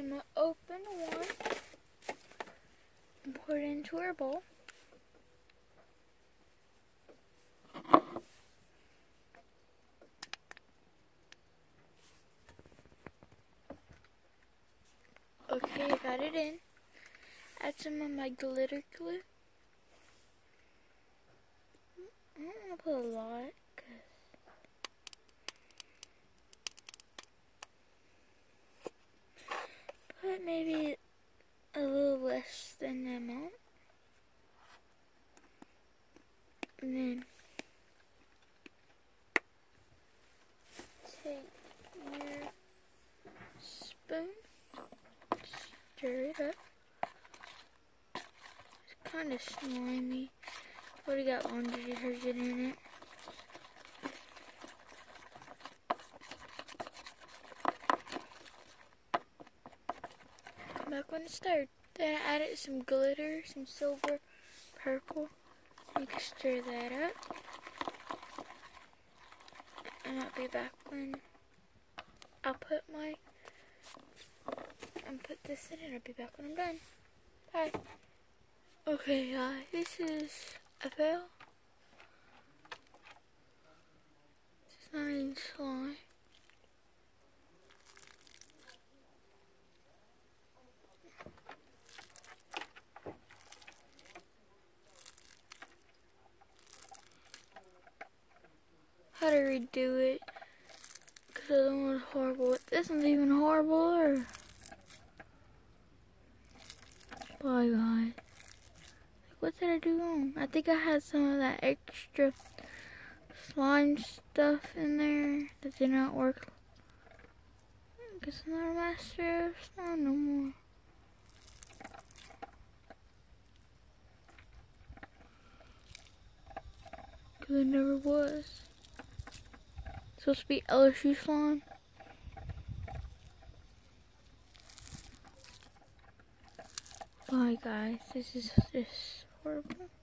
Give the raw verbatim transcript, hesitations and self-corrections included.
I'm going to open one and pour it into our bowl. Okay, I got it in. Add some of my glitter glue. I don't want to put a lot, cause put maybe a little less than the amount. And then take your spoon, stir it up. It's kind of slimy. Already got laundry detergent in it. Come back when it's stirred. Then I added some glitter, some silver, purple. You can stir that up. And I'll be back when I'll put my and put this in it. I'll be back when I'm done. Bye. Okay, guys, this is a fail. This is not even slime. How to redo it? Because the other one was horrible. This one's even horrible. Bye, guys. What did I do wrong? I think I had some of that extra slime stuff in there that did not work. I guess I'm not a master of slime no more. Because I never was. It's supposed to be L S U slime. Bye guys, this is just horrible.